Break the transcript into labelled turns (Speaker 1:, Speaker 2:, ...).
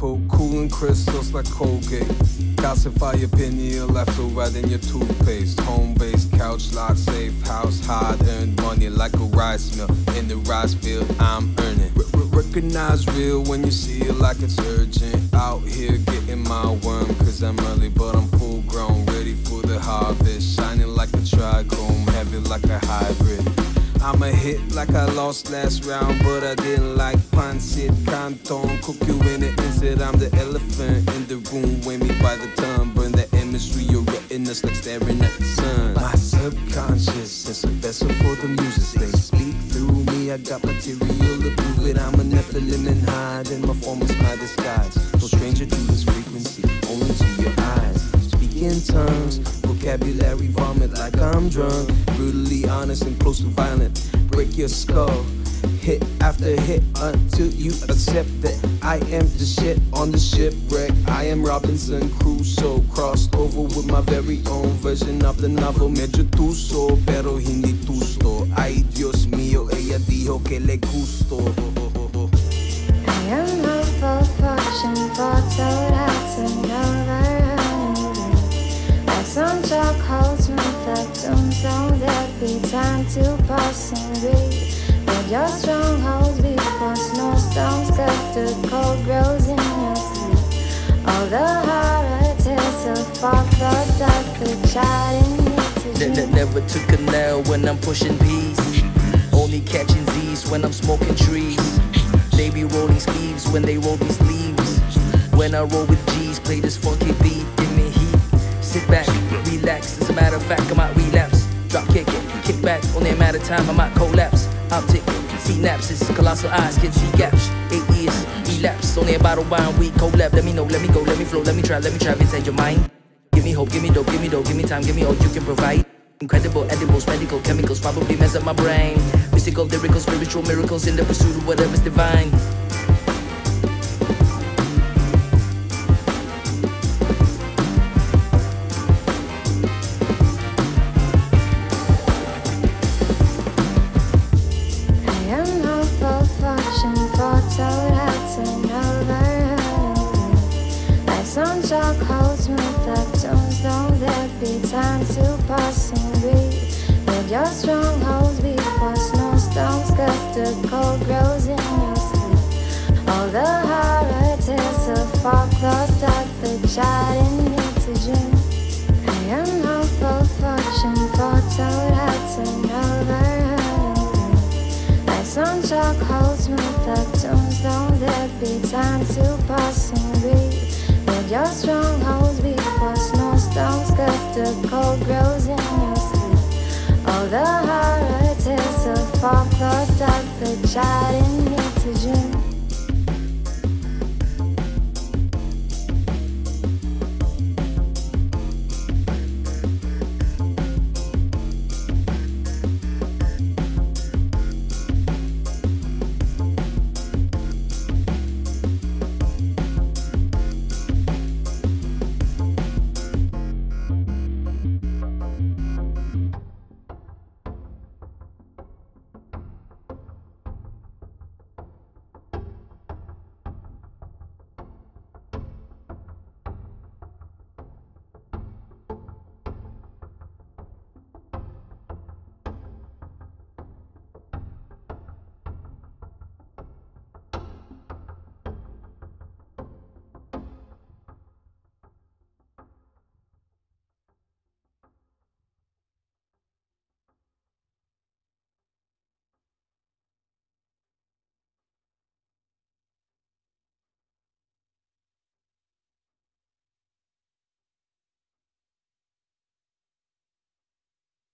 Speaker 1: coat, cooling crystals like Colgate. Calcify your pineal, left or right in your toothpaste. Home-based, couch lot, safe house, hard-earned money like a rice mill. In the rice field, I'm earning. Recognize real when you see it like it's urgent. Out here getting my worm, cause I'm early, but I'm full grown, ready for the harvest. Shining like a trichrome, heavy like a hybrid. I'm a hit like I lost last round, but I didn't like pancit canton. Cook you in it instead, I'm the elephant in the room. Weigh me by the ton, burn the imagery, your retinas like staring at the sun. My subconscious is a vessel for the muses. They speak through me, I got material to prove it. I'm a Nephilim and hide, and my form is my disguise. No stranger to this frequency, only to your eyes. Speak in tongues, vocabulary vomit like I'm drunk. Brutally honest and close to violent. Break your skull, hit after hit, until you accept that I am the shit on the shipwreck. I am Robinson Crusoe, crossed over with my very own version of the novel. Medyo tuso, pero hindi tusto. Ay Dios mío, ella dijo que le gusto.
Speaker 2: I am not for fortune, foretold how to never end. Like some chalk holds me flat tombstone, there'll be time to pass and breathe. Let your strongholds be for snowstorms, cause the cold grows in your sleep. All the horror tales of far thought dark, the child in me to dream.
Speaker 3: Never took a nail when I'm pushing peace. Only catching Z's when I'm smoking trees. They be rolling sleeves when they roll these sleeves. When I roll with G's, play this funky beat, give me heat. Sit back, relax, as a matter of fact, I might relapse. Drop kick back, only a matter of time, I might collapse. Optic, synapses, colossal eyes, can see gaps. 8 years, relapse, only about a wine week, collab. Let me know, let me go, let me flow, let me try inside your mind. Give me hope, give me dope, give me dough, give me time, give me all you can provide. Incredible edibles, medical chemicals, probably mess up my brain. Mystical, lyrical, spiritual miracles in the pursuit of whatever's divine.
Speaker 2: Chalk holds me flat tombstone, there'll be time to pass and breathe. Let your strongholds be for snowstorms, cause the cold grows in your sleep. All the horror tales of folklore taught the child in me to dream. I am not for fortune, foretold how to never end. Like some chalk holds me flat tombstone, there'll be time to pass and breathe. Let your strongholds be for snowstorms, cause the cold grows in your sleep. All the horror tales of folklore taught the child in